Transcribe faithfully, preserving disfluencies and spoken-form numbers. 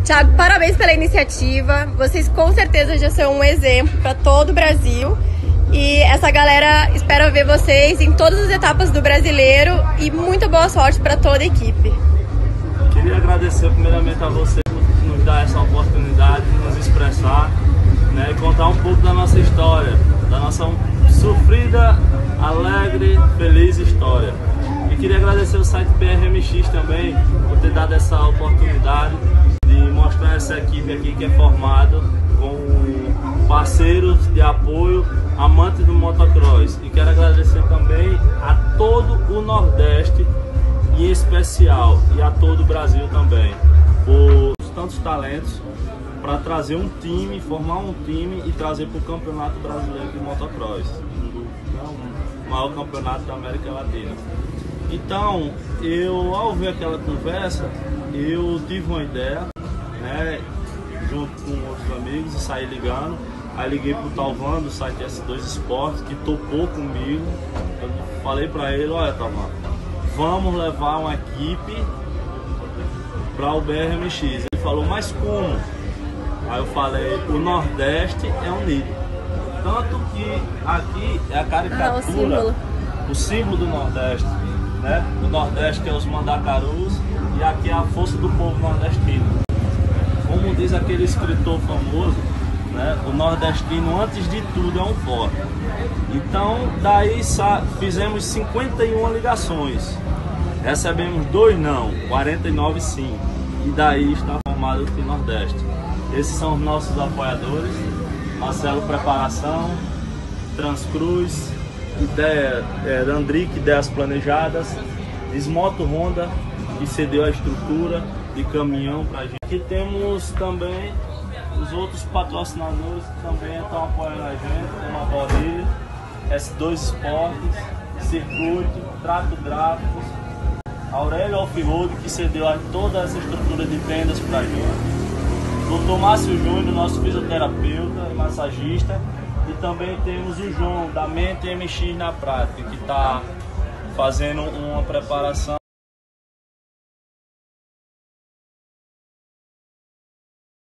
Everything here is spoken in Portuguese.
Thiago, parabéns pela iniciativa. Vocês com certeza já são um exemplo para todo o Brasil. E essa galera espera ver vocês em todas as etapas do Brasileiro e muita boa sorte para toda a equipe. Queria agradecer primeiramente a você por nos dar essa oportunidade de nos expressar, né, e contar um pouco da nossa história, da nossa sofrida, alegre, feliz história. E queria agradecer o site B R M X também por ter dado essa oportunidade de mostrar essa equipe aqui que é formada com parceiros de apoio, amantes do motocross. E quero agradecer também a todo o Nordeste em especial e a todo o Brasil também por tantos talentos para trazer um time, formar um time e trazer para o Campeonato Brasileiro de Motocross, o maior campeonato da América Latina. Então, eu ao ver aquela conversa, eu tive uma ideia, né, junto com outros amigos, e saí ligando. Aí liguei pro Talvão do site S dois Esportes, que topou comigo. Eu falei para ele, olha Talvão, vamos levar uma equipe para o B R M X. Ele falou, mas como? Aí eu falei, o Nordeste é unido. Tanto que aqui é a caricatura, ah, o, símbolo. o símbolo do Nordeste, né? O Nordeste que é os mandacarus e aqui é a força do povo nordestino. Como diz aquele escritor famoso, né? O nordestino antes de tudo é um forte. Então daí fizemos cinquenta e uma ligações, recebemos dois não, quarenta e nove sim, e daí está formado o Team Nordeste. Esses são os nossos apoiadores: Marcelo Preparação, Transcruz, Ideia, é, Andrique Ideias Planejadas, Desmoto Honda, que cedeu a estrutura de caminhão para a gente. Aqui temos também os outros patrocinadores que também estão apoiando a gente, como a Borilha, S dois Esportes, Circuito, Trato Gráficos, Aurélio Offroad, que cedeu a toda essa estrutura de vendas para a gente, doutor Márcio Júnior, nosso fisioterapeuta e massagista, e também temos o João, da Mente M X na Prática, que está fazendo uma preparação